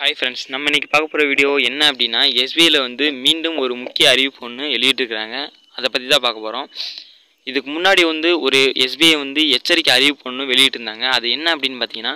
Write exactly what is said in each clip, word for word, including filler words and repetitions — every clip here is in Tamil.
ஹாய் ஃப்ரெண்ட்ஸ், நம்ம இன்றைக்கி பார்க்க போகிற வீடியோ என்ன அப்படின்னா, எஸ்பிஐயில் வந்து மீண்டும் ஒரு முக்கிய அறிவிப்பு ஒன்று வெளியிட்டிருக்கிறாங்க. அதை பற்றி தான் பார்க்க போகிறோம். இதுக்கு முன்னாடி வந்து ஒரு எஸ்பிஐ வந்து எச்சரிக்கை அறிவிப்பு ஒன்று வெளியிட்டிருந்தாங்க. அது என்ன அப்படின்னு பார்த்தீங்கன்னா,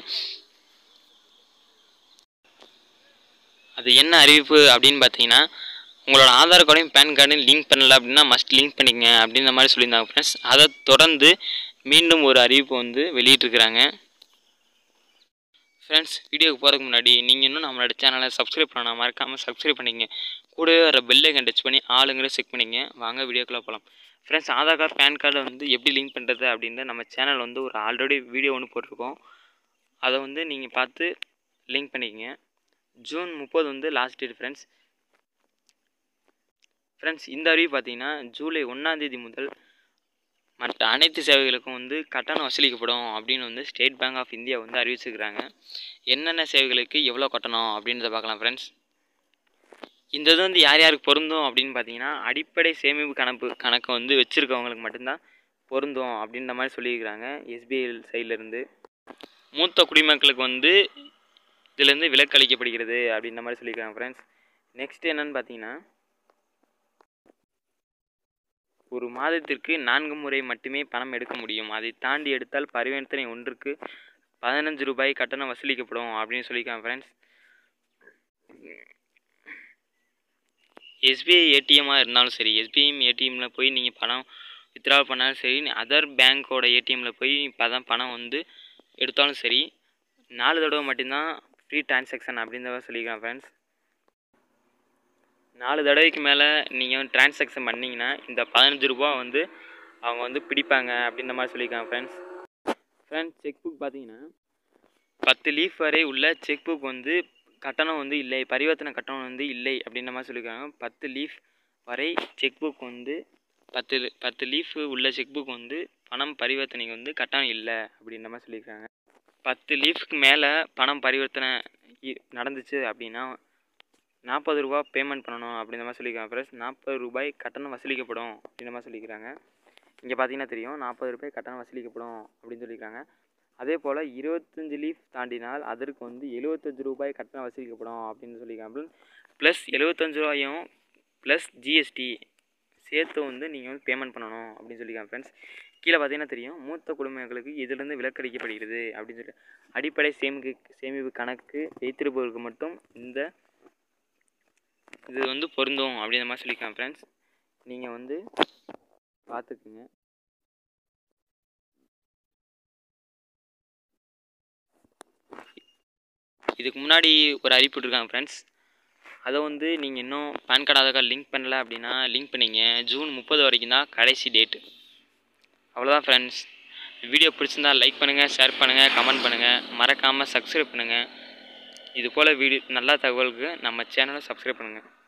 அது என்ன அறிவிப்பு அப்படின்னு பார்த்தீங்கன்னா, உங்களோட ஆதார் கார்டையும் பேன் கார்டையும் லிங்க் பண்ணலை அப்படின்னா மஸ்ட் லிங்க் பண்ணிக்கங்க அப்படின்ற மாதிரி சொல்லியிருந்தாங்க ஃப்ரெண்ட்ஸ். அதை தொடர்ந்து மீண்டும் ஒரு அறிவிப்பு வந்து வெளியிட்டிருக்கிறாங்க. ஃப்ரெண்ட்ஸ், வீடியோக்கு போகிறதுக்கு முன்னாடி நீங்கள் இன்னும் நம்மளோட சேனலை சப்ஸ்கிரைப் பண்ணால் மறக்காமல் சப்ஸ்கிரைப் பண்ணிங்க. கூடவே வர பெல்லைக்கன் டச் பண்ணி ஆளுங்கிற செக் பண்ணிங்க. வாங்க வீடியோக்குள்ளே போகலாம். ஃப்ரெண்ட்ஸ், ஆதார் கார்டு பேன் கார்டை வந்து எப்படி லிங்க் பண்ணுறது அப்படின்னு நம்ம சேனல் வந்து ஒரு ஆல்ரெடி வீடியோ ஒன்று போட்டிருக்கோம். அதை வந்து நீங்கள் பார்த்து லிங்க் பண்ணிக்கங்க. ஜூன் முப்பது வந்து லாஸ்ட் டேட் ஃப்ரெண்ட்ஸ். ஃப்ரெண்ட்ஸ், இந்த அறிவு பார்த்தீங்கன்னா ஜூலை ஒன்றாந்தேதி முதல் மற்ற அனைத்து சேவைகளுக்கும் வந்து கட்டணம் வசூலிக்கப்படும் அப்படின்னு வந்து ஸ்டேட் பேங்க் ஆஃப் இந்தியா வந்து அறிவிச்சிருக்கிறாங்க. என்னென்ன சேவைகளுக்கு எவ்வளோ கட்டணம் அப்படின்றத பார்க்கலாம் ஃப்ரெண்ட்ஸ். இந்த இது வந்து யார் யாருக்கு பொருந்தும் அப்படின்னு பார்த்தீங்கன்னா, அடிப்படை சேமிப்பு கணக்கு கணக்கு வந்து வச்சுருக்கவங்களுக்கு மட்டும்தான் பொருந்தும் அப்படின்ற மாதிரி சொல்லியிருக்கிறாங்க எஸ்பிஐ சைட்லேருந்து. மூத்த குடிமக்களுக்கு வந்து இதுலேருந்து விலக்கு அளிக்கப்படுகிறது அப்படின்ற மாதிரி சொல்லியிருக்காங்க ஃப்ரெண்ட்ஸ். நெக்ஸ்ட் என்னன்னு பார்த்தீங்கன்னா, ஒரு மாதத்திற்கு நான்கு முறை மட்டுமே பணம் எடுக்க முடியும். அதை தாண்டி எடுத்தால் பரிவர்த்தனை ஒன்றுக்கு பதினஞ்சு ரூபாய் கட்டணம் வசூலிக்கப்படும் அப்படின்னு சொல்லியிருக்காங்க ஃப்ரெண்ட்ஸ். எஸ்பிஐ ஏடிஎம்மாக இருந்தாலும் சரி, எஸ்பிஐ ஏடிஎம்மில் போய் நீங்கள் பணம் வித்ட்ரா பண்ணாலும் சரி, அதர் பேங்க்கோட ஏடிஎம்மில் போய் பதம் பணம் வந்து எடுத்தாலும் சரி, நாலு தடவை மட்டும்தான் ஃப்ரீ டிரான்சாக்ஷன் அப்படின்றத சொல்லியிருக்காங்க ஃப்ரெண்ட்ஸ். நாலு தடவைக்கு மேலே நீங்கள் வந்து டிரான்சாக்ஷன் பண்ணிங்கன்னா இந்த பதினஞ்சு ரூபா வந்து அவங்க வந்து பிடிப்பாங்க அப்படின்ற மாதிரி சொல்லியிருக்காங்க ஃப்ரெண்ட்ஸ். ஃப்ரெண்ட்ஸ், செக் புக் பார்த்தீங்கன்னா பத்து லீஃப் வரை உள்ள செக் புக் வந்து கட்டணம் வந்து இல்லை, பரிவர்த்தனை கட்டணம் வந்து இல்லை அப்படின்ற மாதிரி சொல்லியிருக்காங்க. பத்து லீஃப் வரை செக் புக் வந்து பத்து பத்து லீஃப் உள்ள செக் புக் வந்து பணம் பரிவர்த்தனைக்கு வந்து கட்டணம் இல்லை அப்படின்ற மாதிரி சொல்லியிருக்காங்க. பத்து லீஃப்க்கு மேலே பணம் பரிவர்த்தனை நடந்துச்சு அப்படின்னா நாற்பது ரூபா பேமெண்ட் பண்ணணும் அப்படின்ற மாதிரி சொல்லியிருக்காங்க ஃப்ரெண்ட்ஸ். நாற்பது ரூபாய் கட்டணம் வசூலிக்கப்படும் அப்படின்ற மாதிரி சொல்லியிருக்காங்க. இங்கே பார்த்தீங்கன்னா தெரியும், நாற்பது ரூபாய் கட்டணம் வசூலிக்கப்படும் அப்படின்னு சொல்லியிருக்காங்க. அதே போல் இருபத்தஞ்சி லீஃப் தாண்டினால் அதற்கு வந்து எழுபத்தஞ்சு ரூபாய் கட்டணம் வசூலிக்கப்படும் அப்படின்னு சொல்லியிருக்காங்க. ப்ளஸ் எழுபத்தஞ்சு ரூபாயும் ப்ளஸ் ஜிஎஸ்டி சேர்த்து வந்து நீங்கள் வந்து பேமெண்ட் பண்ணணும் அப்படின்னு சொல்லியிருக்காங்க ஃப்ரெண்ட்ஸ். கீழே பார்த்தீங்கன்னா தெரியும், மூத்த குடிமக்களுக்கு இதிலிருந்து விலக்களிக்கப்படுகிறது அப்படின்னு சொல்லி அடிப்படை சேமிப்பு சேமிப்பு கணக்கு வைத்திருப்பவர்களுக்கு மட்டும் இந்த இது வந்து பொருந்தும் அப்படின்ற மாதிரி சொல்லியிருக்காங்க ஃப்ரெண்ட்ஸ். நீங்கள் வந்து பார்த்துக்குங்க. இதுக்கு முன்னாடி ஒரு அறிவிப்பு இருக்காங்க ஃப்ரெண்ட்ஸ். அதை வந்து நீங்கள் இன்னும் PAN card Aadhaar card link பண்ணல அப்படின்னா லிங்க் பண்ணிங்க. ஜூன் முப்பது வரைக்கும் தான் கடைசி டேட்டு. அவ்வளோதான் ஃப்ரெண்ட்ஸ். வீடியோ பிடிச்சிருந்தா லைக் பண்ணுங்கள், ஷேர் பண்ணுங்கள், கமெண்ட் பண்ணுங்கள், மறக்காமல் சப்ஸ்கிரைப் பண்ணுங்கள். இது போல் வீடியோ நல்ல தகவலுக்கு நம்ம சேனலை சப்ஸ்கிரைப் பண்ணுங்கள்.